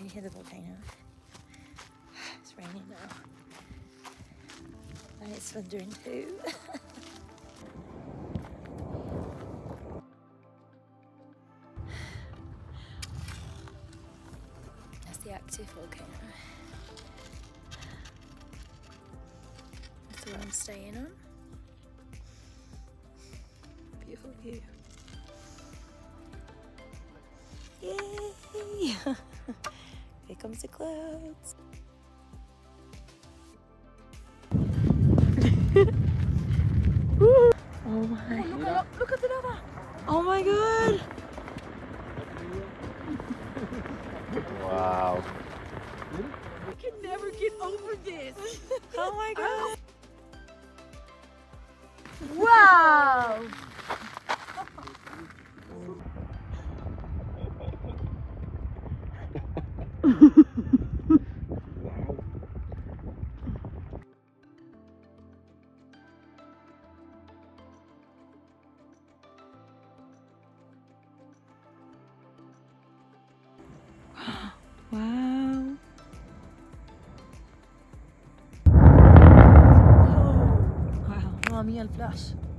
Can you hear the volcano? It's raining now. And it's thundering too. That's the active volcano. That's the one I'm staying on. Beautiful view. Yay! Here comes the clouds. Oh my! Oh, look at the lava! Oh my god! Wow. I can never get over this. Oh my god! Wow! Wow! Wow, mamma mia il flash!